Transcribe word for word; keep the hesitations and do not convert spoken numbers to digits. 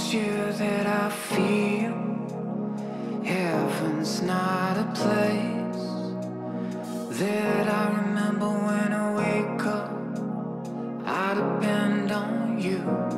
it's you that I feel. Heaven's not a place that I remember when I wake up. I depend on you.